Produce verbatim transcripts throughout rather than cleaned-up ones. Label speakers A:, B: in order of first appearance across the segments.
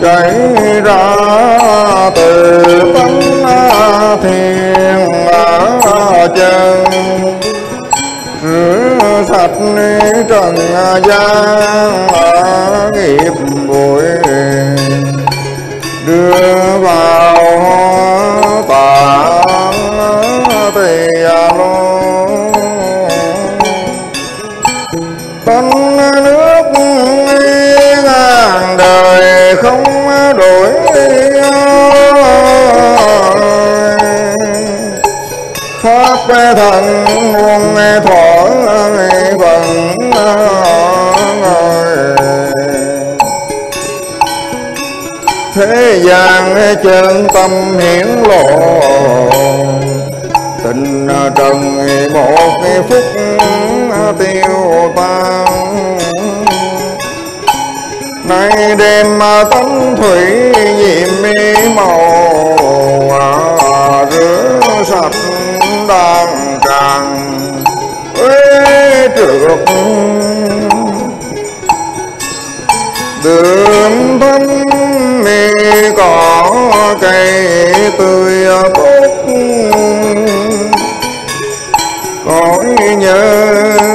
A: chảy ra từ tánh thiên chân, rửa sạch trần gian nghiệp bụi, đưa vào tạng tỳ lô. Tánh nước ngàn đời không đổi, pháp thần muôn thọ vận. Thế gian chân tâm hiển lộ, tình trần một phút tiêu tan. Nay đêm tánh thủy nhiệm màu, rửa sạch đang tràn uế trượt. Đường thăm mi có cây tươi tốt, cõi nhớ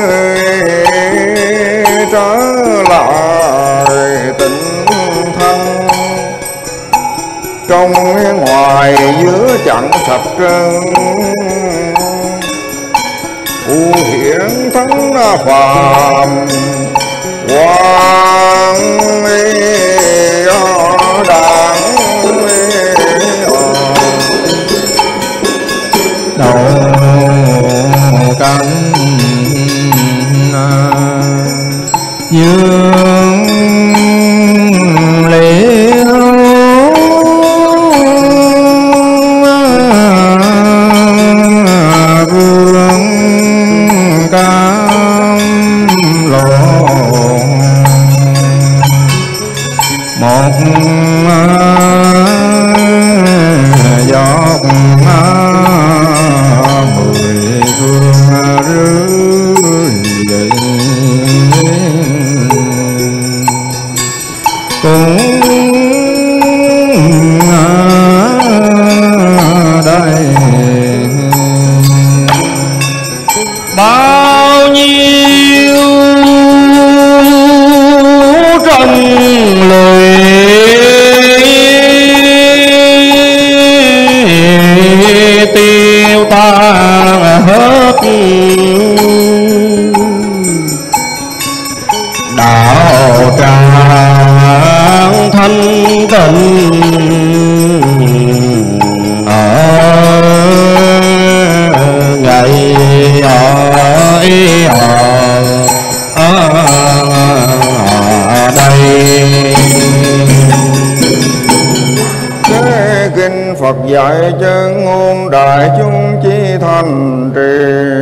A: trở lại tình thân. Trong ngoài giữa chẳng sạch trơn, u hiển thánh phàm quang đàng
B: đầu cánh dương liễu, vương cam lộ, một giọt mười phương rơi dậy, cũng đây bao nhiêu trần lời tiêu tan hết. Đạo tràng thanh tịnh ở ngày ở ở đây.
A: Kinh Phật dạy chân ngôn đại chúng chí thành trì,